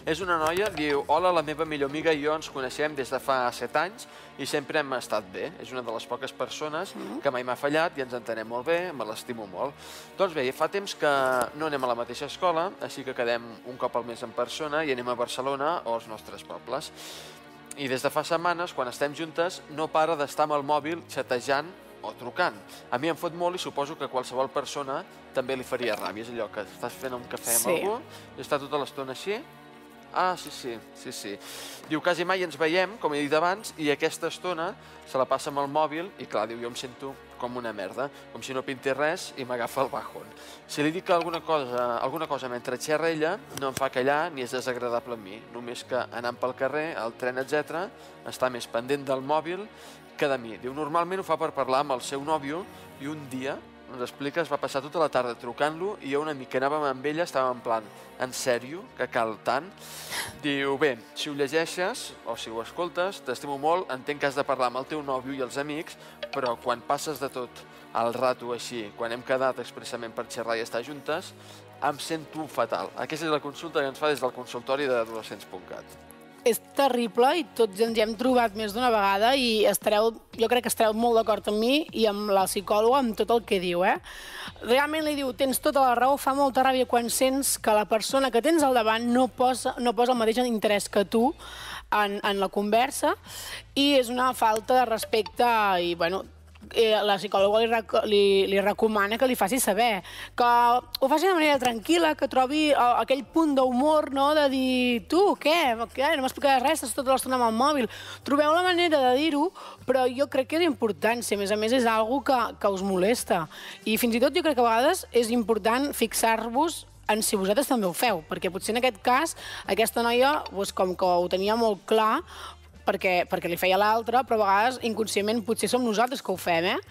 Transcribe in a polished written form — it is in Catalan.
És una noia, diu, hola, la meva millor amiga i jo ens coneixem des de fa 7 anys i sempre hem estat bé. És una de les poques persones que mai m'ha fallat i ens entenem molt bé, me l'estimo molt. Doncs bé, fa temps que no anem a la mateixa escola, així que quedem un cop al mes en persona i anem a Barcelona o als nostres pobles. I des de fa setmanes, quan estem juntes, no para d'estar amb el mòbil xatejant o trucant. A mi em fot molt i suposo que qualsevol persona també li faria ràbia. És allò que estàs fent un cafè amb algú i està tota l'estona així. Ah, sí. Diu, quasi mai ens veiem, com he dit abans, i aquesta estona se la passa amb el mòbil i, clar, diu, jo em sento com una merda, com si no pintés res i m'agafa el bajón. Si li dic alguna cosa mentre xerra ella, no em fa callar ni és desagradable a mi. Només que anant pel carrer, al tren, etc., està més pendent del mòbil que de mi. Diu, normalment ho fa per parlar amb el seu nòvio i un dia, ens explica, es va passar tota la tarda trucant-lo i jo una mica anàvem amb ella, estàvem en plan, en sèrio, que cal tant? Diu, bé, si ho llegeixes o si ho escoltes, t'estimo molt, entenc que has de parlar amb el teu nòvio i els amics, però quan passes de tot el rato així, quan hem quedat expressament per xerrar i estar juntes, em sento fatal. Aquesta és la consulta que ens fa des del consultori d'adolescents.cat. És terrible i tots ens hi hem trobat més d'una vegada i jo crec que estareu molt d'acord amb mi i amb la psicòloga, amb tot el que diu. Realment li diu, tens tota la raó, fa molta ràbia quan sents que la persona que tens al davant no posa el mateix interès que tu en la conversa i és una falta de respecte i, bueno, la psicòloga li recomana que li faci saber, que ho faci de manera tranquil·la, que trobi aquell punt d'humor, de dir, tu, què? No m'explicaràs res, estàs tota l'estona amb el mòbil. Trobeu la manera de dir-ho, però jo crec que és important, si a més és una cosa que us molesta. I fins i tot jo crec que a vegades és important fixar-vos en si vosaltres també ho feu, perquè potser en aquest cas aquesta noia, com que ho tenia molt clar, perquè li feia l'altre, però a vegades inconscientment potser som nosaltres que ho fem,